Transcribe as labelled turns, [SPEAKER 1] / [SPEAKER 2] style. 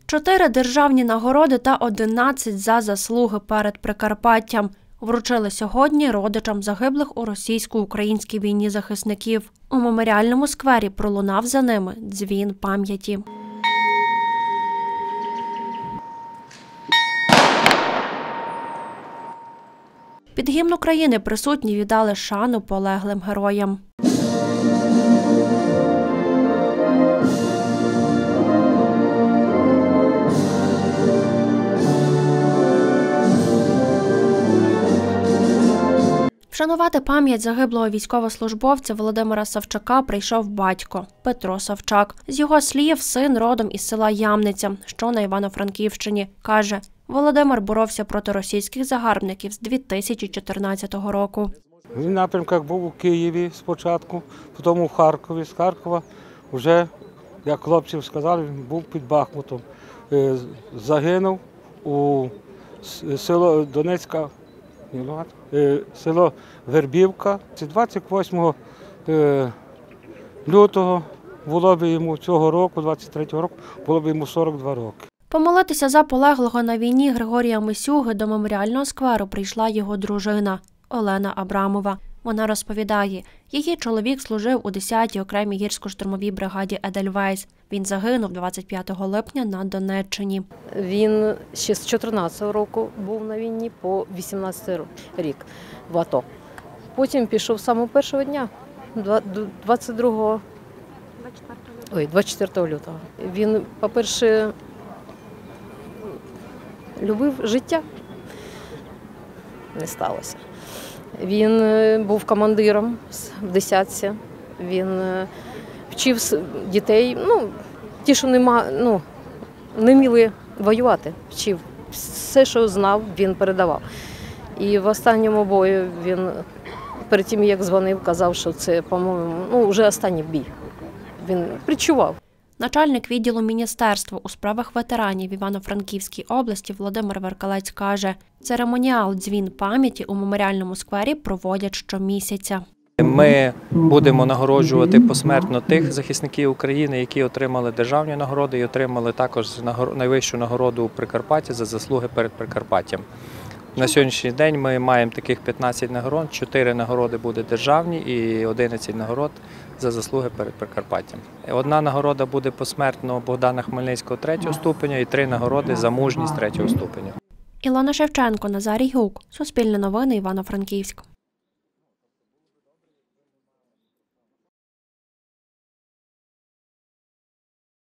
[SPEAKER 1] 4 державні нагороди та 11 за заслуги перед Прикарпаттям вручили сьогодні родичам загиблих у російсько-українській війні захисників. У меморіальному сквері пролунав за ними дзвін пам'яті. Під гімн України присутні віддали шану полеглим героям. Вшанувати пам'ять загиблого військовослужбовця Володимира Савчака прийшов батько Петро Савчак. З його слів, син родом із села Ямниця, що на Івано-Франківщині. Каже, Володимир боровся проти російських загарбників з 2014 року.
[SPEAKER 2] Він в напрямках був у Києві спочатку, потім у Харкові. З Харкова вже, як хлопців сказали, він був під Бахмутом. Загинув у село Донецька, село Вербівка. 28 лютого було б йому цього року, 23-го року, було б йому 42 роки.
[SPEAKER 1] Помолитися за полеглого на війні Григорія Мисюги до меморіального скверу прийшла його дружина Олена Абрамова. Вона розповідає, її чоловік служив у 10-й окремій гірсько-штурмовій бригаді «Едельвейс». Він загинув 25 липня на Донеччині.
[SPEAKER 3] Він ще з 14-го року був на війні по 18-й рік в АТО. Потім пішов з самого першого дня, 24 лютого. Він, по-перше, любив життя. Не сталося. Він був командиром в десятці, він вчив дітей, ті, що не вміли воювати, вчив. Все, що знав, він передавав. І в останньому бою він, перед тим, як дзвонив, казав, що це, по-моєму, вже останній бій. Він відчував.
[SPEAKER 1] Начальник відділу Міністерства у справах ветеранів в Івано-Франківській області Володимир Веркалець каже, церемоніал «Дзвін пам'яті» у меморіальному сквері проводять щомісяця.
[SPEAKER 4] Ми будемо нагороджувати посмертно тих захисників України, які отримали державні нагороди і отримали також найвищу нагороду у Прикарпатті за заслуги перед Прикарпаттям. На сьогоднішній день ми маємо таких 15 нагород, 4 нагороди будуть державні і 11 нагород за заслуги перед Прикарпаттям. Одна нагорода буде посмертно Богдана Хмельницького 3-го ступеня і 3 нагороди за мужність 3-го ступеня.
[SPEAKER 1] Ілона Шевченко, Назарій Гук. Суспільне новини, Івано-Франківськ.